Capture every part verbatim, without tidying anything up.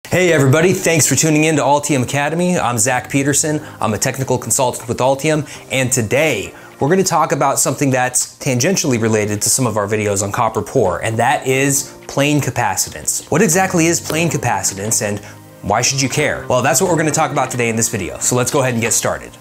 Hey everybody, thanks for tuning in to Altium Academy. I'm Zach Peterson. I'm a technical consultant with Altium, and today we're going to talk about something that's tangentially related to some of our videos on copper pour, and that is plane capacitance. What exactly is plane capacitance and why should you care? Well, that's what we're going to talk about today in this video, so let's go ahead and get started.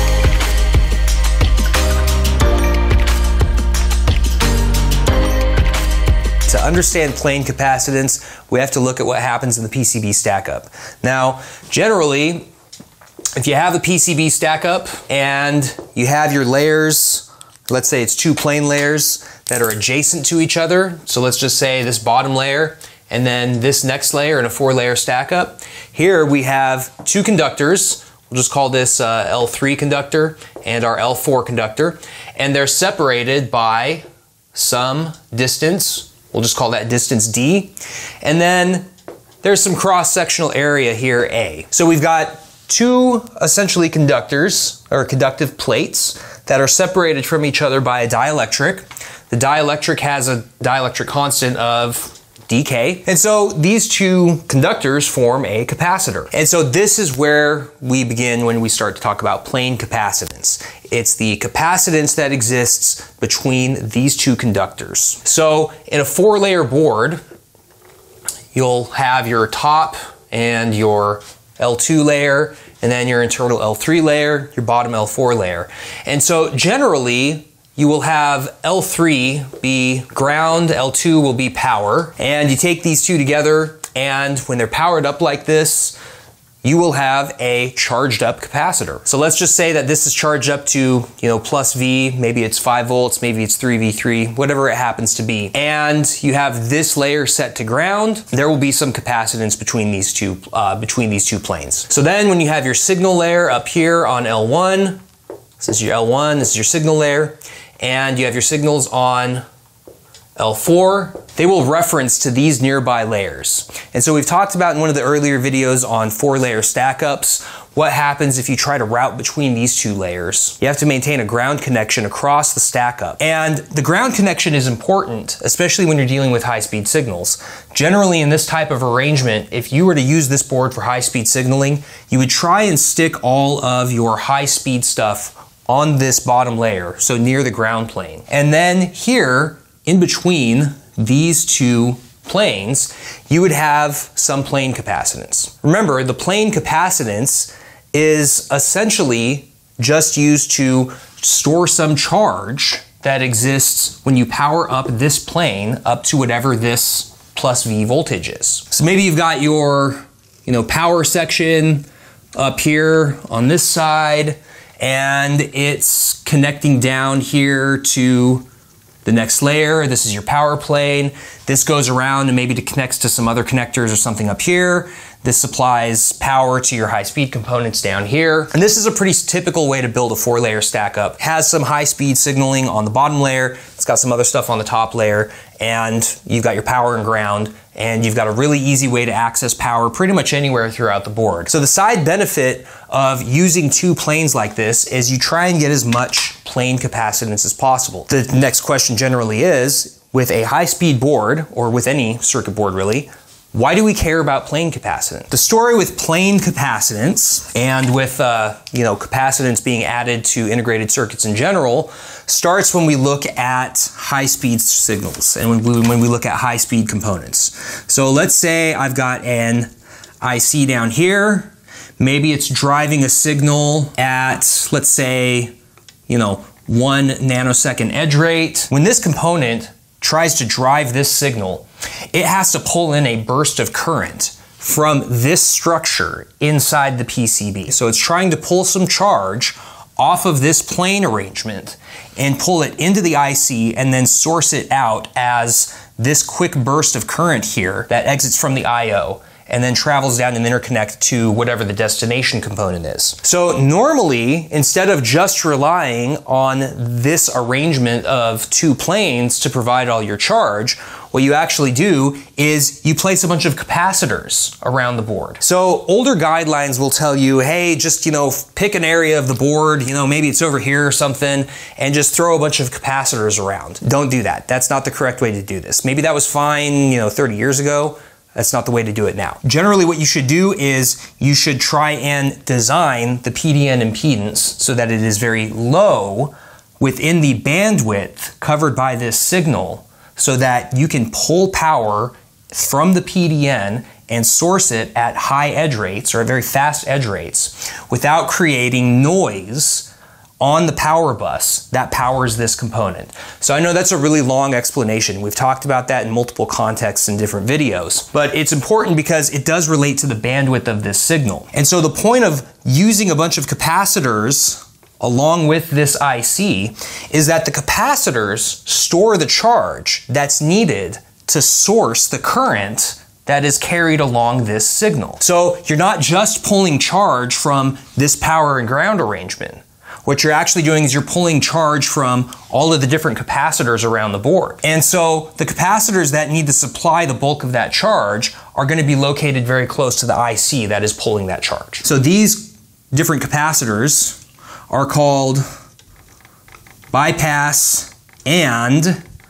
To understand plane capacitance, we have to look at what happens in the P C B stack-up. Now, generally, if you have a P C B stack-up and you have your layers, let's say it's two plane layers that are adjacent to each other, so let's just say this bottom layer and then this next layer in a four-layer stack-up. Here we have two conductors. We'll just call this uh, L three conductor and our L four conductor, and they're separated by some distance. We'll just call that distance D. And then there's some cross-sectional area here, A. So we've got two essentially conductors, or conductive plates, that are separated from each other by a dielectric. The dielectric has a dielectric constant of dK. And so these two conductors form a capacitor. And so this is where we begin when we start to talk about plane capacitance. It's the capacitance that exists between these two conductors. So in a four-layer board, you'll have your top and your L two layer, and then your internal L three layer, your bottom L four layer. And so generally, you will have L three be ground, L two will be power, and you take these two together, and when they're powered up like this, you will have a charged up capacitor. So let's just say that this is charged up to, you know, plus V, maybe it's five volts, maybe it's three V three, whatever it happens to be. And you have this layer set to ground, there will be some capacitance between these two, uh, between these two planes. So then when you have your signal layer up here on L one, this is your L one, this is your signal layer, and you have your signals on L four, they will reference to these nearby layers. And so we've talked about in one of the earlier videos on four-layer stack-ups, what happens if you try to route between these two layers. You have to maintain a ground connection across the stack-up. And the ground connection is important, especially when you're dealing with high-speed signals. Generally in this type of arrangement, if you were to use this board for high-speed signaling, you would try and stick all of your high-speed stuff on this bottom layer, so near the ground plane. And then here, in between these two planes, you would have some plane capacitance. Remember, the plane capacitance is essentially just used to store some charge that exists when you power up this plane up to whatever this plus V voltage is. So maybe you've got your, you know, power section up here on this side, and it's connecting down here to the next layer. This is your power plane. This goes around and maybe connects to some other connectors or something up here. This supplies power to your high-speed components down here. And this is a pretty typical way to build a four-layer stack-up. It has some high-speed signaling on the bottom layer. It's got some other stuff on the top layer, and you've got your power and ground, and you've got a really easy way to access power pretty much anywhere throughout the board. So the side benefit of using two planes like this is you try and get as much plane capacitance as possible. The next question generally is, with a high-speed board, or with any circuit board really, why do we care about plane capacitance? The story with plane capacitance and with uh, you know, capacitance being added to integrated circuits in general starts when we look at high-speed signals and when we, when we look at high-speed components. So let's say I've got an I C down here. Maybe it's driving a signal at, let's say, you know, one nanosecond edge rate. When this component tries to drive this signal, it has to pull in a burst of current from this structure inside the P C B. So it's trying to pull some charge off of this plane arrangement and pull it into the I C and then source it out as this quick burst of current here that exits from the I O and then travels down and interconnect to whatever the destination component is. So normally, instead of just relying on this arrangement of two planes to provide all your charge, what you actually do is you place a bunch of capacitors around the board. So older guidelines will tell you, hey, just, you know, pick an area of the board, you know, maybe it's over here or something, and just throw a bunch of capacitors around. Don't do that. That's not the correct way to do this. Maybe that was fine, you know, thirty years ago. That's not the way to do it now. Generally, what you should do is you should try and design the P D N impedance so that it is very low within the bandwidth covered by this signal so that you can pull power from the P D N and source it at high edge rates or at very fast edge rates without creating noise on the power bus that powers this component. So I know that's a really long explanation. We've talked about that in multiple contexts in different videos, but it's important because it does relate to the bandwidth of this signal. And so the point of using a bunch of capacitors along with this I C is that the capacitors store the charge that's needed to source the current that is carried along this signal. So you're not just pulling charge from this power and ground arrangement. What you're actually doing is you're pulling charge from all of the different capacitors around the board. And so the capacitors that need to supply the bulk of that charge are going to be located very close to the I C that is pulling that charge. So these different capacitors are called bypass and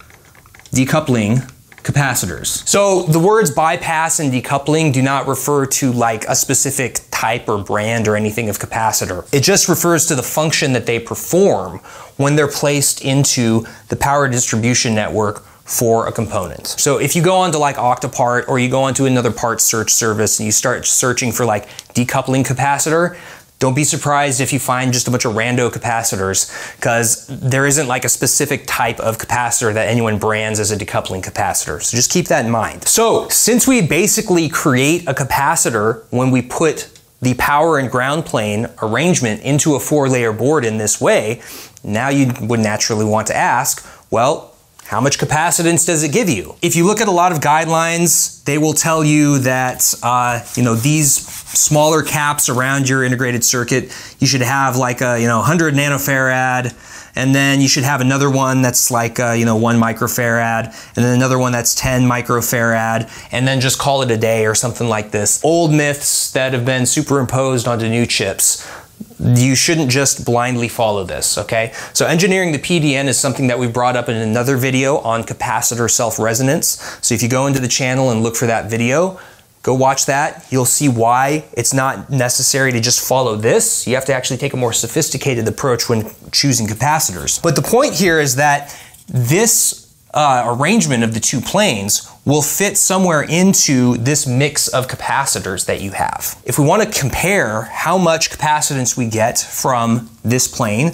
decoupling capacitors. So the words bypass and decoupling do not refer to like a specific type or brand or anything of capacitor. It just refers to the function that they perform when they're placed into the power distribution network for a component. So if you go onto like Octapart or you go onto another parts search service and you start searching for like decoupling capacitor, don't be surprised if you find just a bunch of rando capacitors, because there isn't like a specific type of capacitor that anyone brands as a decoupling capacitor. So just keep that in mind. So since we basically create a capacitor when we put the power and ground plane arrangement into a four layer board in this way, now you would naturally want to ask, well, how much capacitance does it give you? If you look at a lot of guidelines, they will tell you that uh, you know, these smaller caps around your integrated circuit, you should have like a you know one hundred nanofarad, and then you should have another one that's like uh, you know one microfarad, and then another one that's ten microfarad, and then just call it a day or something like this. Old myths that have been superimposed onto new chips. You shouldn't just blindly follow this, okay? So engineering the P D N is something that we brought up in another video on capacitor self-resonance. So if you go into the channel and look for that video, go watch that. You'll see why it's not necessary to just follow this. You have to actually take a more sophisticated approach when choosing capacitors. But the point here is that this uh, arrangement of the two planes will fit somewhere into this mix of capacitors that you have. If we want to compare how much capacitance we get from this plane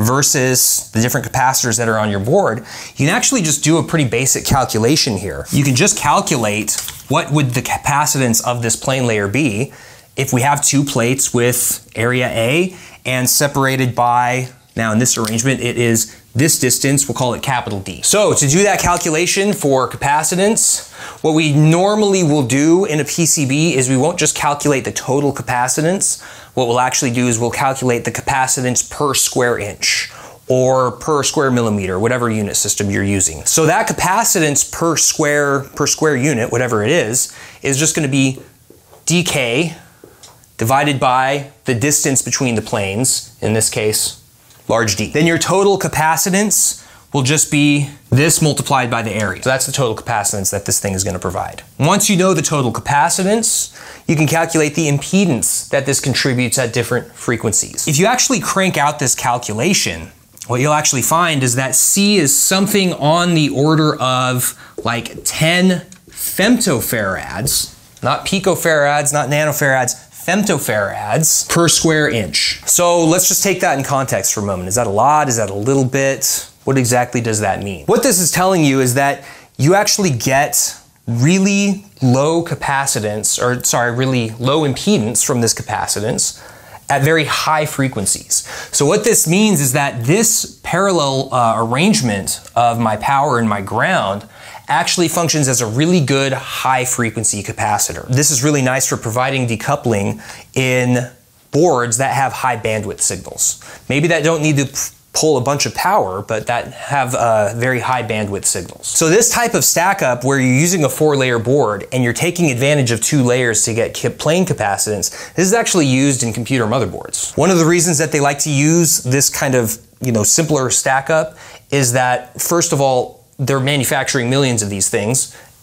versus the different capacitors that are on your board, you can actually just do a pretty basic calculation here. You can just calculate what would the capacitance of this plane layer be if we have two plates with area A and separated by, now in this arrangement, it is this distance, we'll call it capital D. So to do that calculation for capacitance, what we normally will do in a P C B is we won't just calculate the total capacitance. What we'll actually do is we'll calculate the capacitance per square inch or per square millimeter, whatever unit system you're using. So that capacitance per square, per square unit, whatever it is, is just gonna be dk divided by the distance between the planes, in this case, large D. Then your total capacitance will just be this multiplied by the area. So that's the total capacitance that this thing is going to provide. Once you know the total capacitance, you can calculate the impedance that this contributes at different frequencies. If you actually crank out this calculation, what you'll actually find is that C is something on the order of like ten femtofarads, not picofarads, not nanofarads, femtofarads per square inch. So let's just take that in context for a moment. Is that a lot? Is that a little bit? What exactly does that mean? What this is telling you is that you actually get really low capacitance, or sorry, really low impedance from this capacitance at very high frequencies. So what this means is that this parallel uh, arrangement of my power and my ground actually functions as a really good high frequency capacitor. This is really nice for providing decoupling in boards that have high bandwidth signals. Maybe that don't need to pull a bunch of power, but that have uh, very high bandwidth signals. So this type of stack up where you're using a four layer board and you're taking advantage of two layers to get plane capacitance, this is actually used in computer motherboards. One of the reasons that they like to use this kind of, you know, simpler stack up is that, first of all, they're manufacturing millions of these things,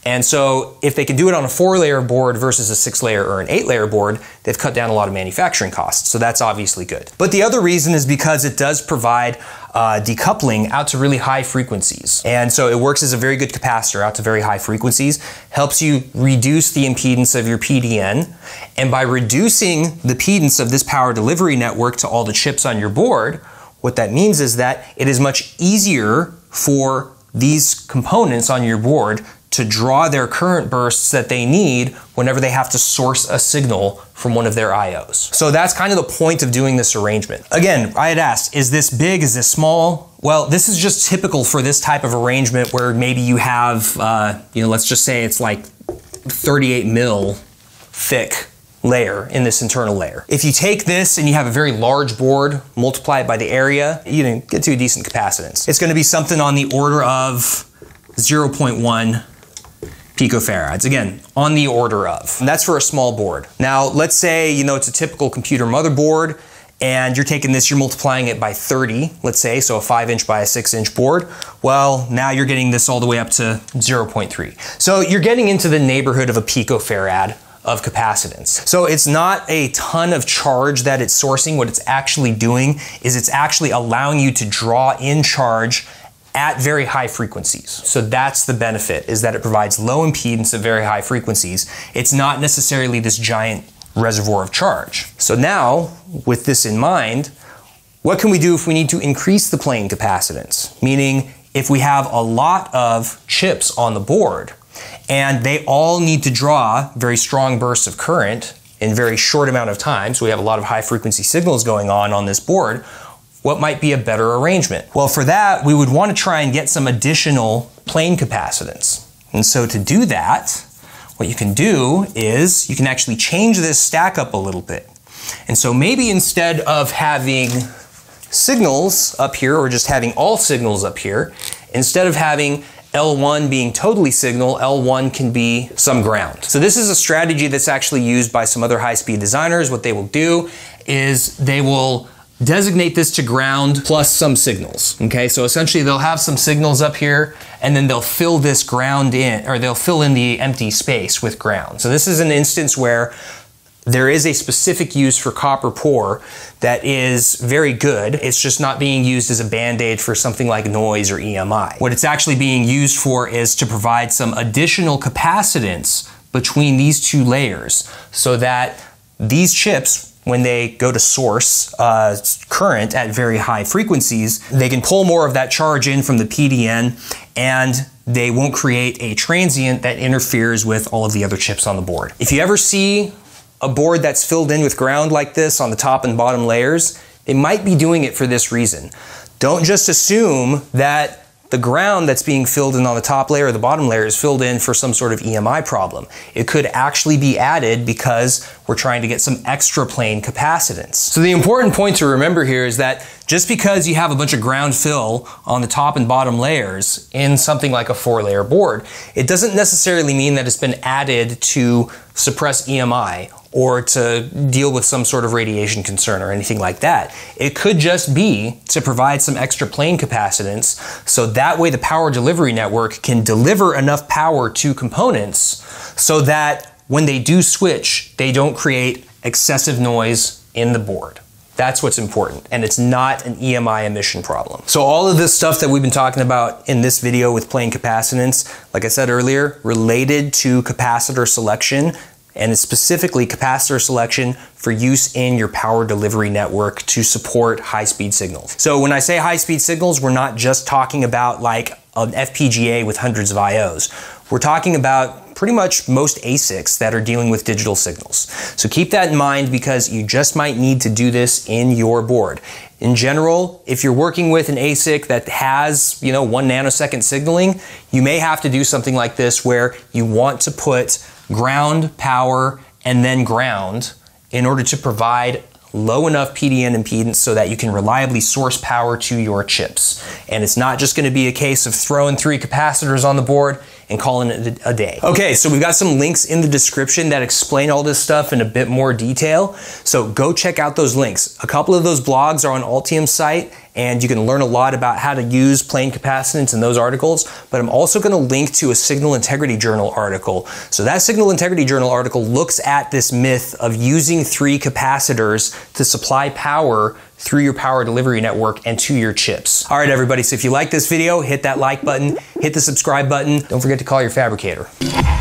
And so if they can do it on a four layer board versus a six layer or an eight layer board, they've cut down a lot of manufacturing costs. So that's obviously good. But the other reason is because it does provide uh, decoupling out to really high frequencies. And so it works as a very good capacitor out to very high frequencies, helps you reduce the impedance of your P D N. And by reducing the impedance of this power delivery network to all the chips on your board, what that means is that it is much easier for these components on your board to draw their current bursts that they need whenever they have to source a signal from one of their I Os. So that's kind of the point of doing this arrangement. Again, I had asked, is this big, is this small? Well, this is just typical for this type of arrangement where maybe you have, uh, you know, let's just say it's like thirty-eight mil thick layer in this internal layer. If you take this and you have a very large board, multiply it by the area, you know, get to a decent capacitance. It's gonna be something on the order of zero point one picofarads, again, on the order of. And that's for a small board. Now, let's say, you know, it's a typical computer motherboard and you're taking this, you're multiplying it by thirty, let's say, so a five inch by a six inch board. Well, now you're getting this all the way up to zero point three. So you're getting into the neighborhood of a picofarad of capacitance. So it's not a ton of charge that it's sourcing. What it's actually doing is it's actually allowing you to draw in charge at very high frequencies. So that's the benefit, is that it provides low impedance at very high frequencies. It's not necessarily this giant reservoir of charge. So now, with this in mind, what can we do if we need to increase the plane capacitance? Meaning, if we have a lot of chips on the board, and they all need to draw very strong bursts of current in very short amount of time, so we have a lot of high frequency signals going on on this board, what might be a better arrangement? Well, for that, we would want to try and get some additional plane capacitance. And so to do that, what you can do is you can actually change this stack up a little bit. And so maybe instead of having signals up here, or just having all signals up here, instead of having L one being totally signal, L one can be some ground. So this is a strategy that's actually used by some other high-speed designers. What they will do is they will designate this to ground plus some signals, okay? So essentially they'll have some signals up here and then they'll fill this ground in, or they'll fill in the empty space with ground. So this is an instance where there is a specific use for copper poor that is very good. It's just not being used as a band-aid for something like noise or E M I. What it's actually being used for is to provide some additional capacitance between these two layers so that these chips, when they go to source uh, current at very high frequencies, they can pull more of that charge in from the P D N and they won't create a transient that interferes with all of the other chips on the board. If you ever see a board that's filled in with ground like this on the top and bottom layers, they might be doing it for this reason. Don't just assume that the ground that's being filled in on the top layer or the bottom layer is filled in for some sort of E M I problem. It could actually be added because we're trying to get some extra plane capacitance. So the important point to remember here is that just because you have a bunch of ground fill on the top and bottom layers in something like a four layer board, it doesn't necessarily mean that it's been added to suppress E M I or to deal with some sort of radiation concern or anything like that. It could just be to provide some extra plane capacitance, so that way the power delivery network can deliver enough power to components so that when they do switch, they don't create excessive noise in the board. That's what's important, and it's not an E M I emission problem. So all of this stuff that we've been talking about in this video with plane capacitance, like I said earlier, related to capacitor selection, and it's specifically capacitor selection for use in your power delivery network to support high-speed signals. So when I say high-speed signals, we're not just talking about like an F P G A with hundreds of I Os. We're talking about pretty much most A SICs that are dealing with digital signals. So keep that in mind because you just might need to do this in your board. In general, if you're working with an A SIC that has, you know, one nanosecond signaling, you may have to do something like this where you want to put ground, power, and then ground in order to provide low enough P D N impedance so that you can reliably source power to your chips. And it's not just going to be a case of throwing three capacitors on the board and calling it a day. Okay, so we've got some links in the description that explain all this stuff in a bit more detail. So go check out those links. A couple of those blogs are on Altium's site, and you can learn a lot about how to use plane capacitance in those articles, but I'm also going to link to a Signal Integrity Journal article. So that Signal Integrity Journal article looks at this myth of using three capacitors to supply power through your power delivery network and to your chips. All right, everybody, so if you like this video, hit that like button, hit the subscribe button. Don't forget to call your fabricator.